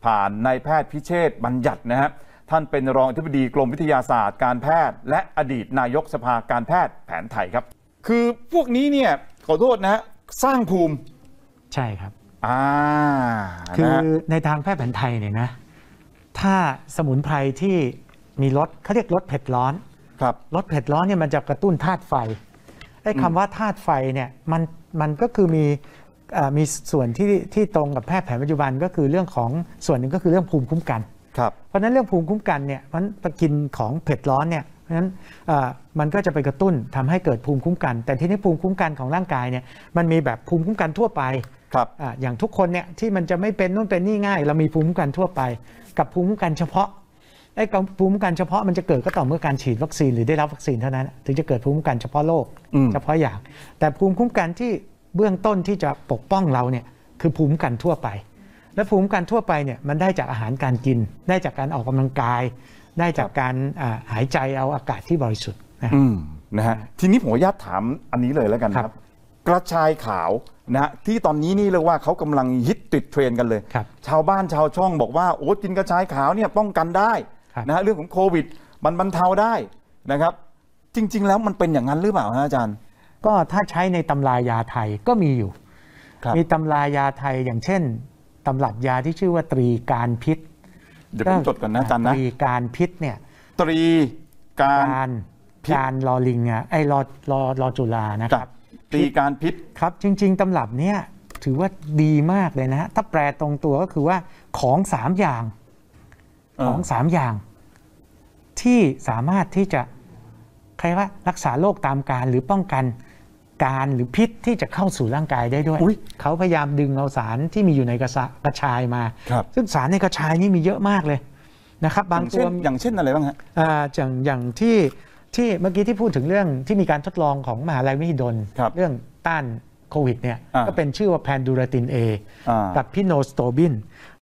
ผ่านนายแพทย์พิเชษฐ์บัญญัตินะฮะท่านเป็นรองอธิบดีกรมวิทยาศาสตร์การแพทย์และอดีตนายกสภาการแพทย์แผนไทยครับคือพวกนี้เนี่ยขอโทษนะฮะสร้างภูมิใช่ครับคือในทางแพทย์แผนไทยเนี่ยนะถ้าสมุนไพรที่มีรสเขาเรียกรสเผ็ดร้อนรสเผ็ดร้อนเนี่ยมันจะกระตุ้นธาตุไฟไอ้คำว่าธาตุไฟเนี่ยมันก็คือมีส่วนที่ตรงกับแพทย์แผนปัจจุบันก็คือเรื่องของส่วนหนึ่งก็คือเรื่องภูมิคุ้มกันเพราะฉะนั้นเรื่องภูมิคุ้มกันเนี่ยมันไปกินของเผ็ดร้อนเนี่ยเพราะฉะนั้นมันก็จะไปกระตุ้นทำให้เกิดภูมิคุ้มกันแต่ทีนี้ภูมิคุ้มกันของร่างกายเนี่ยมันมีแบบภูมิคุ้มกันทั่วไปอย่างทุกคนเนี่ยที่มันจะไม่เป็นนู่นเป็นนี่ง่ายเรามีภูมิคุ้มกันทั่วไปกับภูมิคุ้มกันเฉพาะไอ้ภูมิคุ้มกันเฉพาะมันจะเกิดก็ต่อเมื่อการฉีดวัคซีนหรือได้รับวัคซีนเท่านั้นถึงจะเกิดภูมิคุ้มกันเฉพาะโรคเฉพาะอย่างแต่ภูมิคุ้มกันที่เบื้องต้นที่จะปกป้องเราเนี่ยคือภูมิคุ้มกันทั่วไปและภูมิคุ้มกันทั่วไปเนี่ยมันได้จากอาหารการกินได้จากการออกกำลังกายได้จากการหายใจเอาอากาศที่บริสุทธิ์นะฮะทีนี้ผมขออนุญาตถามอันนี้เลยแล้วกันครับกระชายขาวนะฮะที่ตอนนี้นี่เรียกว่าเขากำลังฮิตติดเทรนด์กันเลยชาวบ้านชาวช่องบอกว่าโอ้กินกระชายขาวเนี่ยป้องกันได้นะฮะเรื่องของโควิดมันบรรเทาได้นะครับจริงๆแล้วมันเป็นอย่างนั้นหรือเปล่าฮะอาจารย์ก็ถ้าใช้ในตำรายาไทยก็มีอยู่มีตำรายาไทยอย่างเช่นตำรับยาที่ชื่อว่าตรีการพิษเดี๋ยวผมจดก่อนนะอาจารย์นะตรีการพิษเนี่ยตรีการลอลิงอ่ะไอ้รอจุฬานะครับตรีการพิษครับจริงๆตำรับเนี้ยถือว่าดีมากเลยนะฮะถ้าแปลตรงตัวก็คือว่าของ3อย่างที่สามารถที่จะใครว่ารักษาโรคตามการหรือป้องกันการหรือพิษที่จะเข้าสู่ร่างกายได้ด้วยเขาพยายามดึงเอาสารที่มีอยู่ในกระชายมาซึ่งสารในกระชายนี่มีเยอะมากเลยนะครับบางตัวอย่างเช่นอะไรบ้างฮะอย่างที่เมื่อกี้ที่พูดถึงเรื่องที่มีการทดลองของมหาวิทยาลัยมหิดลเรื่องต้านโควิดเนี่ยก็เป็นชื่อว่าแพนดูราติน A กับพิโนสโตบิน